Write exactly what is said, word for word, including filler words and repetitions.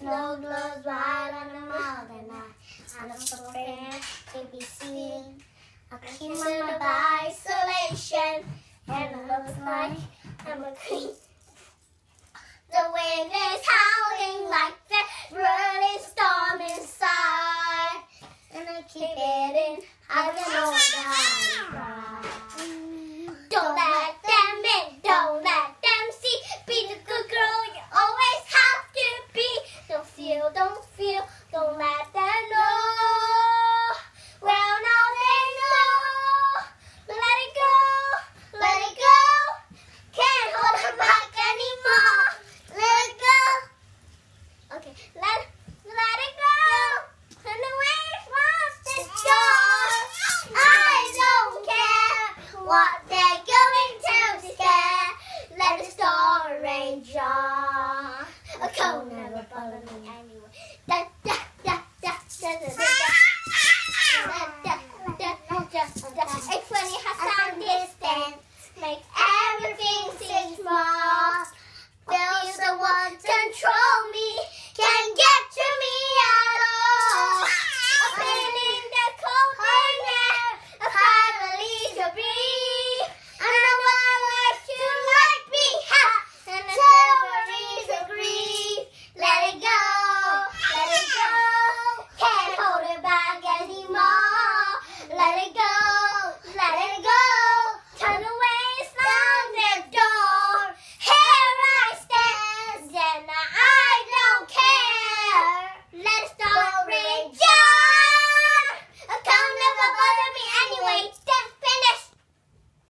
snow glows white on the mountain night. I'm not prepared to be seen. I'm human by isolation, and it looks like I'm a queen. The wind is howling like the rolling storm inside, and I keep getting I don't know that. Don't let them in, don't let them see. Be the good girl you always have to be. Don't feel, don't feel, don't let them know. Well, now they know. Let it go, let it go. Can't hold it back anymore. Let it go. Okay, let, let it go. And the waves wants to shore. I don't care what they're going to scare. Let the storm rage on. A cold never bother me anyway. Da da da da da da da da da da da. It's funny how some distance make everything seem small. Feels the one control me, can't get to me at all. A feeling that cold in there, a finally to breathe. And I want life to like me, ha! And the memories agree. Let it go, let it go. Can't hold it back anymore. Let it go, let it go. Turn away, slam the door. Here I stand, and I don't care. Let it start raging. Come never bother me anyway.